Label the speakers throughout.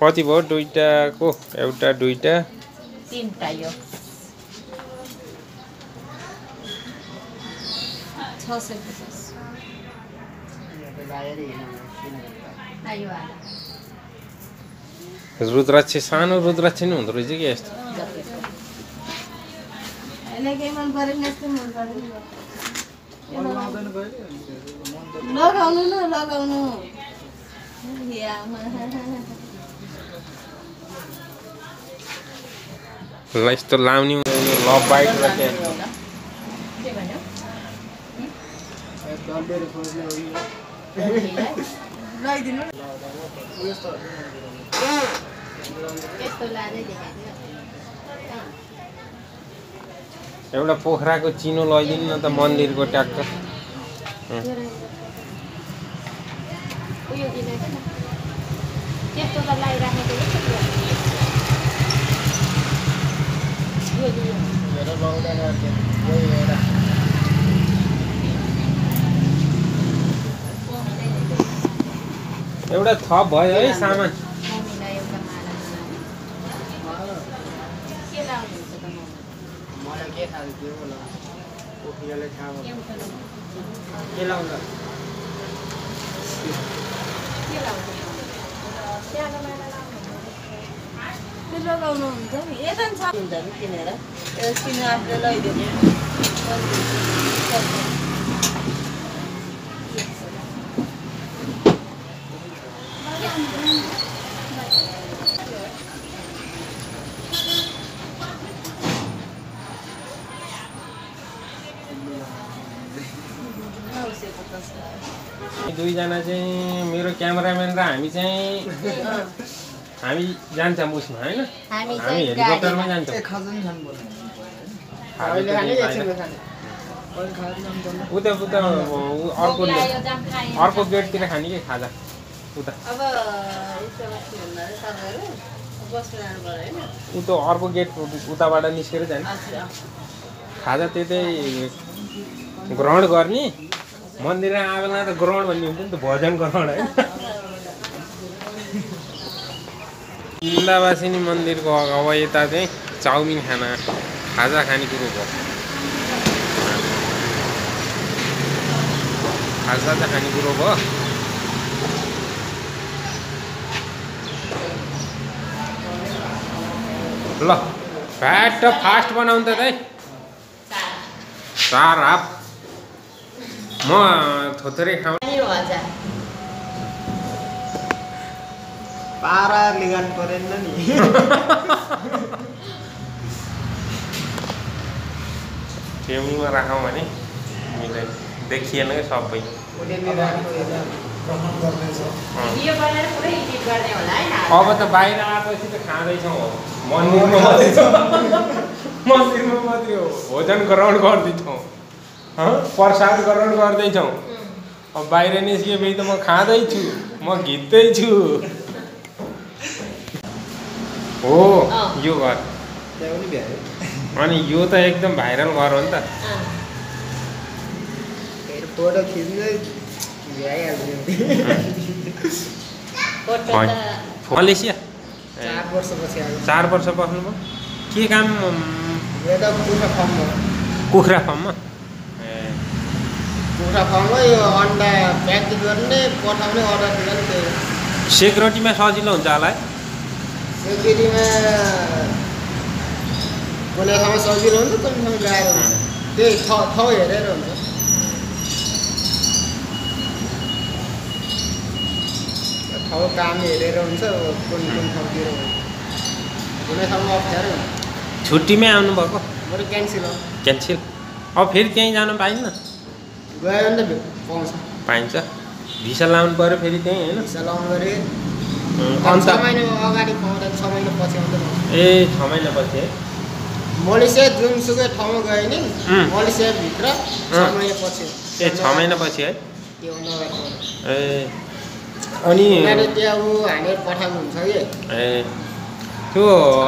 Speaker 1: कति भयो दुईटाको एउटा दुईटा
Speaker 2: तीनटा यो 650
Speaker 1: रुद्राक्ष सानो रुद्राक्ष नि हुँदो रहेछ कि यस्तो
Speaker 2: लगाउनु न लगाउनु
Speaker 1: ल यस्तो लाउने लभ बाइट र के
Speaker 2: भन्यो
Speaker 1: एउटा पोखराको चिनो लैदिनु न त मन्दिरको ट्याक्क एउटा थप भयो है सामान
Speaker 2: लगाउनु हुन्छ नि यता छ हुन्छ नि किनेर किनेर आफूले लैदिने
Speaker 1: दुईजना चाहिँ मेरो क्यामेराम्यान र हामी चाहिँ हामी जान्छौँ उसमा हैन हामी हेलिकप्टरमा जान्छौँ उता उता अर्को गेटतिर खाने कि खाजा उता उता अर्को गेट उताबाट निस्केर जाने खाजा त्यतै ग्रहण गर्ने मन्दिरमा आएको बेला त ग्रहण भन्ने हुन्छ नि त भजन ग्रहण है इन्दावासिनी मन्दिरको अब यता चाहिँ चाउमिन खाना खाजा खाने कुरो भयो खाजा त खाने कुरो भयो ल फ्याट फास्ट बनाउनु त है 4 हाफ म थोथोरै खाऊ
Speaker 3: पारा लिगान परेन नि
Speaker 1: टेबलमा राखौँ भने मिले देखिएन कि सबै अब त बाहिर आएपछि त खाँदैछौँ मन्दिरमा मात्रै हो भोजन ग्रहण गर्दैछौँ प्रसाद ग्रहण गर्दैछौँ अब बाहिर निस्किएपछि त म खाँदैछु म घिच्दैछु हो यो घर अनि यो त एकदम भाइरल घर हो नि त
Speaker 3: फोटो खिच्दै
Speaker 1: मलेसिया
Speaker 3: 4 वर्षपछि आयो
Speaker 1: 4 वर्ष बस्नुभयो के काम
Speaker 3: यता कुखुरा फार्ममा
Speaker 1: कुखुरा फार्ममा
Speaker 3: कुखुरा फार्ममा यो अन्डा प्याकेट गर्ने पठाउने अर्डर दिँदैन त्यही
Speaker 1: सेक्युरिटीमा सजिलो हुन्छ होला है
Speaker 3: सेक्युरिटीमा कुनै ठाउँमा सजिलो हुन्छ कुनै ठाउँमा गाह्रो हुन्छ त्यही ठाउँ हेरेर हुन्छ ठाउँ काम हेरेर हुन्छ कुन ठाउँतिर कुनै ठाउँमा अप्ठ्यारो हुन्छ
Speaker 1: छुट्टीमै आउनुभएको
Speaker 3: बरु क्यान्सिल हो
Speaker 1: क्यान्सिल अब फेरि त्यहीँ जानु पाइन्न
Speaker 3: गयो भने त पाउँछ
Speaker 1: पाइन्छ भिसा लाउनु पऱ्यो फेरि त्यहीँ होइन
Speaker 3: भिसा लाउनु पऱ्यो
Speaker 1: अन्त
Speaker 3: 6 महिना अगाडि पाउँदा 6 महिना पछि आउँदैन
Speaker 1: ए 6 महिनापछि है
Speaker 3: मलेसिया जुनसुकै ठाउँमा गयो नि मलेसियाभित्र 6 महिनापछि
Speaker 1: ए 6 महिनापछि है
Speaker 3: त्यो नगर्नु
Speaker 1: ए अनि
Speaker 3: त्यहाँ ऊ हानेर पठाउनु हुन्छ कि
Speaker 1: ए त्यो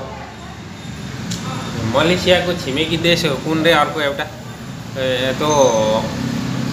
Speaker 1: मलेसियाको छिमेकी देश हो कुन रे अर्को एउटा त्यो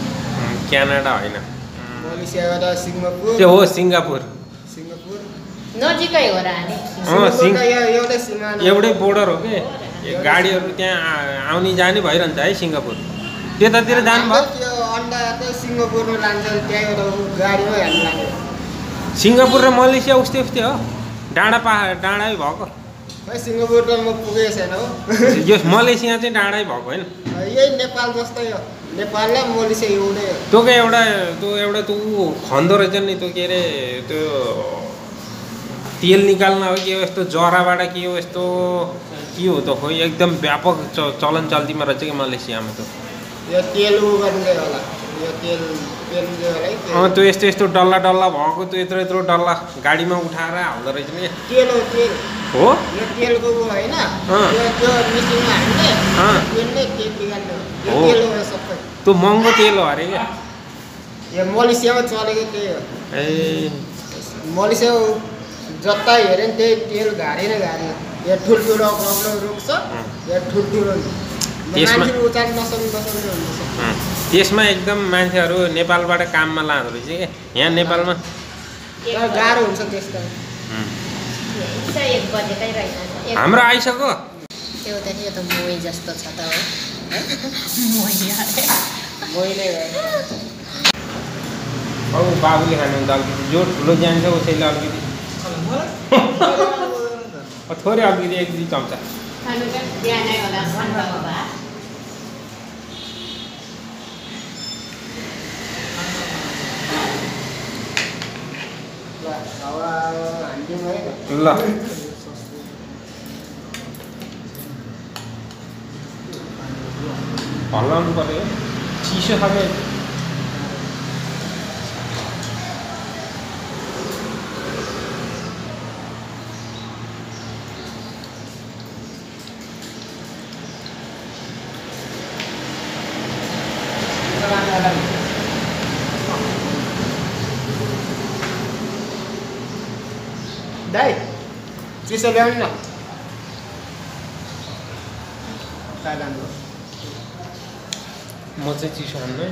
Speaker 1: क्यानाडा होइन
Speaker 3: मलेसियाबाट सिङ्गापुर
Speaker 1: त्यो हो सिङ्गापुर
Speaker 4: नजिकै हो र हामी
Speaker 3: सिङ्गापुर त एउटै सिमाना
Speaker 1: एउटै बोर्डर हो कि गाडीहरू त्यहाँ आउने जाने भइरहन्छ है सिङ्गापुर त्यतातिर जानुभयो
Speaker 3: त्यो अन्डा त सिङ्गापुरमा लान्छ त्यहाँबाट गाडीमै हामी लाग्यो
Speaker 1: सिङ्गापुर र मलेसिया उस्तै उस्तै हो डाँडै भएको
Speaker 3: खै सिङ्गापुर त म पुगेको छैन हो
Speaker 1: यो मलेसिया चाहिँ डाँडै भएको होइन
Speaker 3: यही नेपाल जस्तै हो नेपाल र मलेसिया एउटै हो
Speaker 1: तँ एउटा तँ ऊ खन्दो रहेछ नि तँ के अरे त्यो तेल निकाल्न हो कि हो यस्तो जराबाट के हो यस्तो के हो त खोइ एकदम व्यापक चलन चल्तीमा रहेछ कि मलेसियामा त
Speaker 3: यो तेल उ गर्ने होला यो तेल होला है
Speaker 1: त्यो यस्तो डल्ला भएको त्यो यत्रो डल्ला गाडीमा उठाएर हाल्दो रहेछ नि
Speaker 3: तेल
Speaker 1: हो
Speaker 3: यो तेलको उ होइन त्यो मिसिनमा हाल्ने तेलले तेल निकाल्ने यो
Speaker 1: हो।
Speaker 3: तेल हो सबै
Speaker 1: त्यो महँगो तेल हो अरे क्या
Speaker 3: यो मलेसियामा चलेको त्यही हो
Speaker 1: ए
Speaker 3: मलेसिया जता हेऱ्यो नि त्यही तेल घारी यो ठुल्ठुलो कपडा रोक्छ यो ठुल्ठुलो
Speaker 1: त्यसमा-
Speaker 3: मान्छे उचाल्न नसक्ने हुन्छ
Speaker 1: त्यसमा एकदम मान्छेहरू नेपालबाट काममा लाँदो रहेछ क्या यहाँ नेपालमा
Speaker 3: तर गाह्रो हुन्छ त्यस्तो
Speaker 4: साढे 1 बजेकै रहेछ
Speaker 1: हाम्रो आइसक्यो
Speaker 4: एउटा नि यो त मोही जस्तो छ त हो मोही अरे
Speaker 3: मैले
Speaker 1: औ बाबुले खानुहुन्छ अलिकति जो ठुलो जान्छ उसैले अलिकति थोरै अलिकति 1-2 चम्चा
Speaker 4: खानु चाहिँ बिहानै होला भन्नुभयो भए
Speaker 3: हावा हान्दिउँ है
Speaker 1: ल हल्लाउनु पर्यो चिसो खाले
Speaker 3: दाइ चिसो ल्याउनु न
Speaker 1: म चाहिँ चिसो खान्न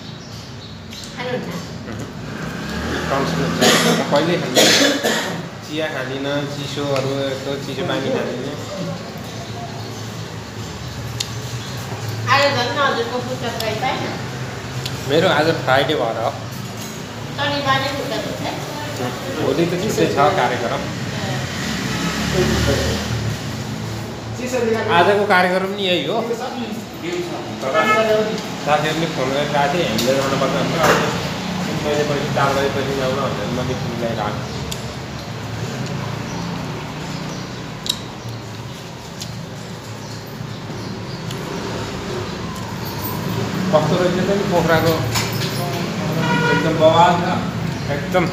Speaker 4: खानुहुन्छ
Speaker 1: कहिले खाँदिनँ चिया खाँदिनँ चिसोहरू यस्तो चिसो पानी खाँदिनँ
Speaker 4: आज झन् हजुरको पुस्तक रहेछ होइन
Speaker 1: मेरो आज फ्राइडे भएर हो
Speaker 4: शनिबार नै पुस्तक हुन्छ
Speaker 1: भोलि त चिसै छ कार्यक्रम आजको कार्यक्रम नि यही हो तर साथीहरूले फोन गरेर आएको थिएँ हामीले जानुपर्छ भनेर अहिले मैले पछि 4 बजेपछि जाउँ भनेर मैले मिलाएर आएको कस्तो रहेछ त नि पोखराको एकदम बवाल छ एकदम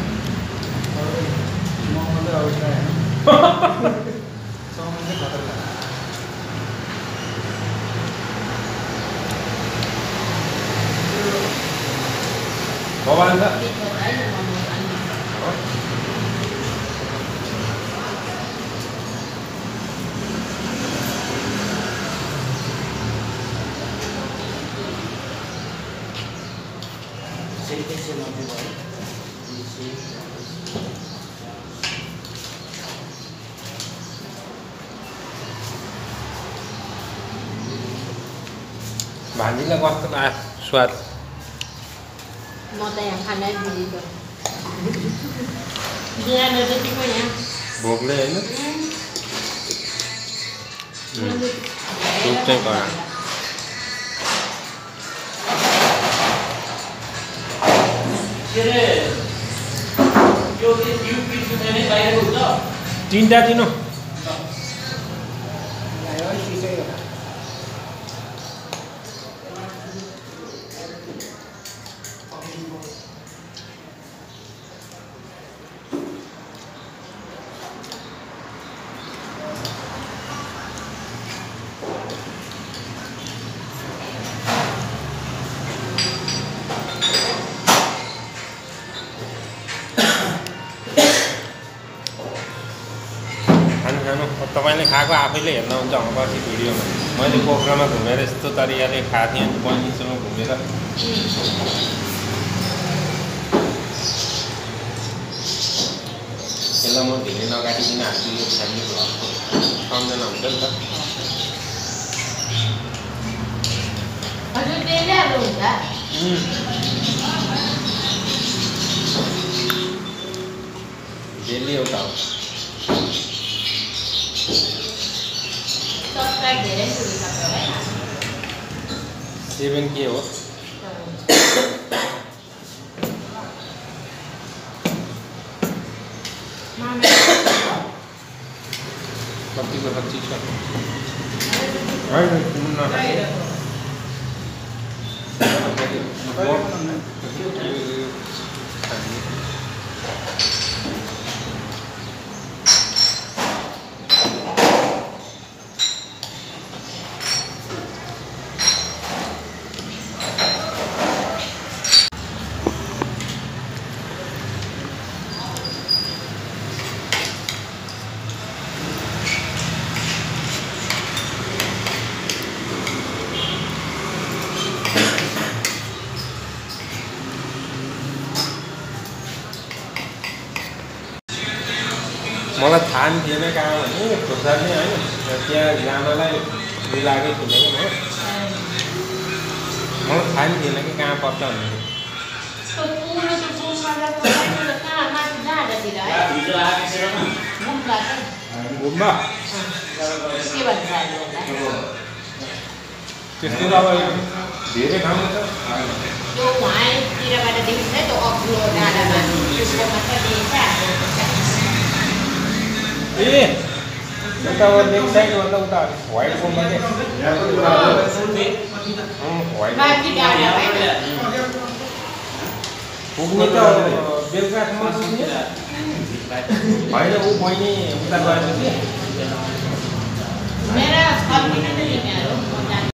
Speaker 1: बवाल छ भान्जीलाई कस्तो लाग्यो स्वाद
Speaker 4: म त यहाँ खानै बिरेको बिहान जतिको यहाँ
Speaker 1: भोकले होइन सुप चाहिँ कडा तिनवटा दिनु तपाईँले खाएको आफैले हेर्न हुन्छ पछि भिडियोमा मैले पोखरामा घुमेर यस्तो तरिकाले खाएको थिएँ बनिसम्म घुमेर त्यसलाई म धेरै नकाटिकन हाल्छु यो फ्यामिली भ्लगको सम्झना हुन्छ नि त
Speaker 2: हजुर त्यसले हाल्नुहुन्छ
Speaker 1: डेली एउटा हो
Speaker 2: सब्सक्राइब धेरै सुनिसक्छ है
Speaker 1: 7K हो कतिको 25 छ होइन तिमी नखाए मलाई थाहा पनि थिएन कहाँ भने खोर्सानी होइन त्यहाँ जानलाई मिलाएकै थिएन कि मलाई थाहा पनि थिएन कि कहाँ पर्छ भन्ने घुम्बा त्यस्तो त अब धेरै ठाउँमा छ
Speaker 2: त्यो वहाँतिरबाट देखिन्छ त्यो अग्लो डाँडामा त्यसको मात्रै देखिन्छ
Speaker 1: ए उता लेफ्ट साइडभन्दा उता व्हाइट गुम्बा के
Speaker 2: माथि डाँडा
Speaker 1: पुग्ने त बेलुकासम्म पुग्ने होइन ऊ बहिनी उता गएपछि
Speaker 2: मेरा 6 मिनट तिमीहरू